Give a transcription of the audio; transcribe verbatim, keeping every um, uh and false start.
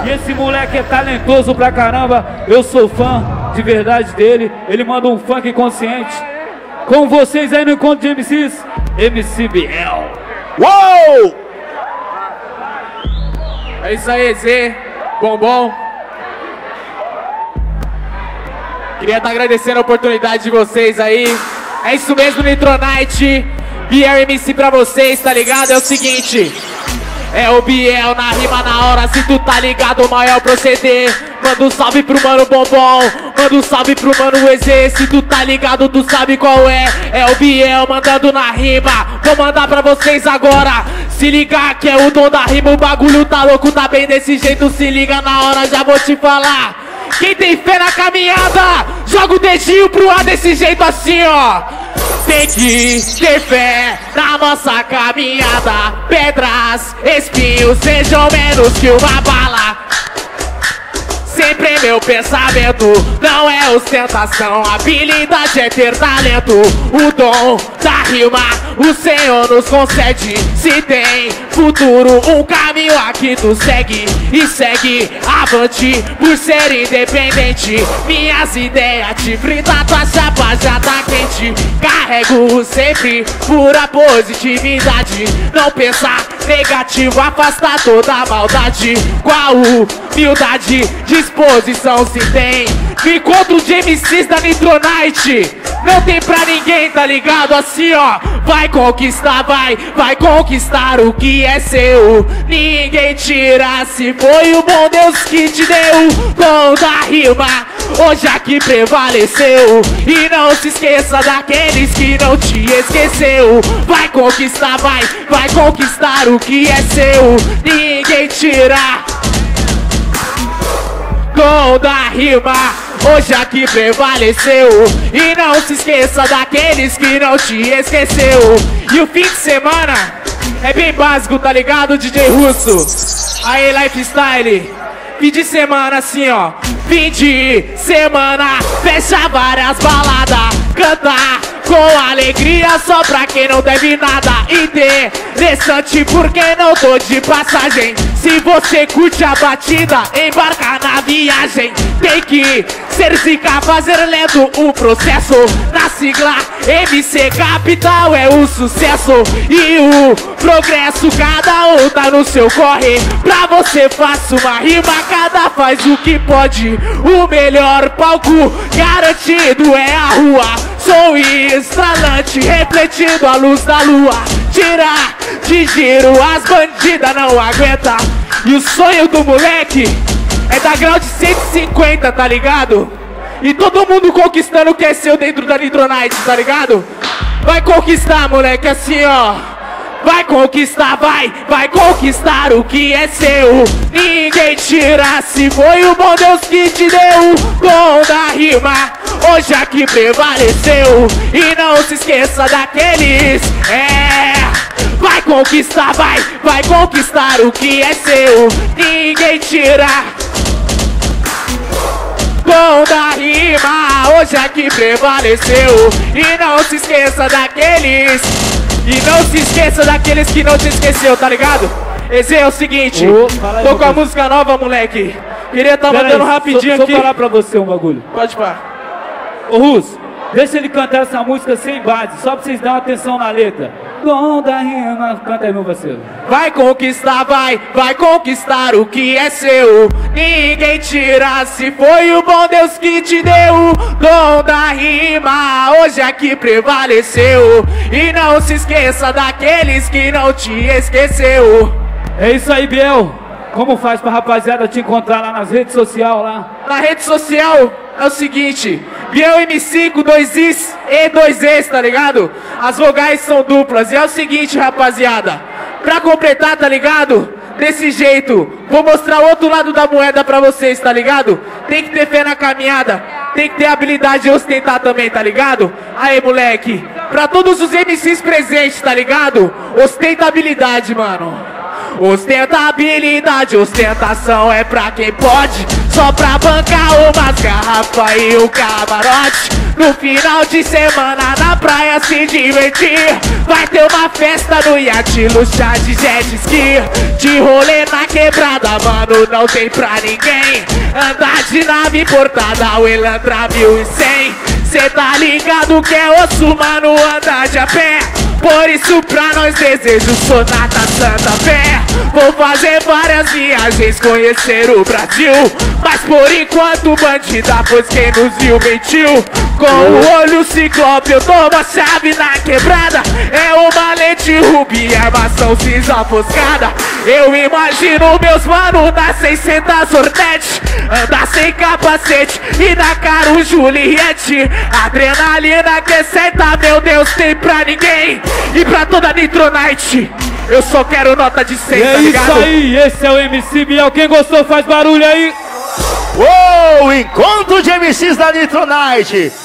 E esse moleque é talentoso pra caramba. Eu sou fã de verdade dele. Ele manda um funk consciente. Com vocês aí no encontro de M Cs, M C Biel. Uou! É isso aí, Zé. Bombom. Queria estar agradecendo a oportunidade de vocês aí. É isso mesmo, Nitronite. Biel M C pra vocês, tá ligado? É o seguinte. É o Biel na rima na hora, se tu tá ligado, o maior proceder. Manda um salve pro mano Bombom, manda um salve pro mano E Z. Se tu tá ligado, tu sabe qual é. É o Biel mandando na rima. Vou mandar pra vocês agora. Se ligar que é o dom da rima, o bagulho tá louco, tá bem desse jeito. Se liga na hora, já vou te falar. Quem tem fé na caminhada, joga o dedinho pro ar desse jeito assim, ó. Tem que ter fé na nossa caminhada. Pedras, espinhos, sejam menos que uma bala. Sempre meu pensamento não é ostentação. Habilidade é ter talento. O dom da rima o Senhor nos concede. Se tem futuro, um caminho aqui tu segue. E segue avante por ser independente. Minhas ideias te brindam, tua chapa já tá quente. Carrego sempre pura positividade. Não pensar negativo, afasta toda a maldade. Com a humildade, disposição se tem. No encontro de M Cs da Nitronite, não tem pra ninguém, tá ligado? Assim, ó. Vai conquistar, vai, vai conquistar o que é seu. Ninguém tira, se foi o bom Deus que te deu. Dom da rima, hoje aqui prevaleceu. E não se esqueça daqueles que não te esqueceu. Vai conquistar, vai, vai conquistar o que é seu. Ninguém tira. Dom da rima, hoje aqui prevaleceu. E não se esqueça daqueles que não te esqueceu. E o fim de semana é bem básico, tá ligado, D J Russo? Aí, Lifestyle. Fim de semana assim, ó. Fim de semana, fecha várias baladas. Cantar com alegria só pra quem não deve nada. Interessante porque não tô de passagem. Se você curte a batida, embarca na viagem. Tem que ser zica, fazer lento o processo. Na sigla M C Capital é o sucesso. E o progresso, cada um tá no seu corre. Pra você faça uma rima, cada faz o que pode. O melhor palco garantido é a rua. Sou estralante, refletindo a luz da lua. Tira de giro, as bandidas não aguentam. E o sonho do moleque é dar grau de cento e cinquenta, tá ligado? E todo mundo conquistando o que é seu dentro da Nitronite, tá ligado? Vai conquistar, moleque, assim, ó. Vai conquistar, vai, vai conquistar o que é seu. Ninguém tira, se foi o bom Deus que te deu. Dom da rima, hoje aqui prevaleceu. E não se esqueça daqueles, é. Vai conquistar, vai, vai conquistar o que é seu. Ninguém tira. Dom da rima, hoje aqui prevaleceu. E não se esqueça daqueles. E não se esqueça daqueles que não te esqueceu, tá ligado? Esse é o seguinte, oh, tô com a música nova, moleque. Queria tá mandando aí, rapidinho só, aqui. Só falar pra você um bagulho. Pode parar. Ô Russo, deixa ele cantar essa música sem base, só pra vocês darem atenção na letra. Dom da rima, canta aí, meu parceiro. Vai conquistar, vai, vai conquistar o que é seu. Ninguém tira, se foi o bom Deus que te deu. Dom da rima, hoje aqui prevaleceu. E não se esqueça daqueles que não te esqueceu. É isso aí, Biel. Como faz pra rapaziada te encontrar lá nas redes sociais lá? Na rede social é o seguinte, Biel M C com dois Is e dois Es, tá ligado? As vogais são duplas. E é o seguinte, rapaziada, pra completar, tá ligado? Desse jeito, vou mostrar o outro lado da moeda pra vocês, tá ligado? Tem que ter fé na caminhada, tem que ter habilidade de ostentar também, tá ligado? Aí, moleque, pra todos os M Cs presentes, tá ligado? Ostentabilidade, mano. Ostentabilidade, ostentação é pra quem pode. Só pra bancar umas garrafas e o camarote. No final de semana na praia se divertir. Vai ter uma festa no iate, luxar de jet ski. De rolê na quebrada, mano, não tem pra ninguém. Andar de nave importada, o Elantra mil e cem. Cê tá ligado que é osso, mano, andar de a pé. Por isso pra nós desejo Sonata Santa Fé. Vou fazer várias viagens, conhecer o Brasil. Mas por enquanto bandida, pois quem nos viu mentiu. Com o olho ciclope eu tomo a chave na quebrada. É uma lente rubi, armação cinza ofuscada. Eu imagino meus mano na seiscentos Hornet, andar sem capacete e na cara o Juliette. Adrenalina que senta, meu Deus, tem pra ninguém. E pra toda Nitronite, eu só quero nota de cem, é tá ligado? Isso aí, esse é o M C Biel. Quem gostou faz barulho aí. Uou, encontro de M Cs da Nitronite.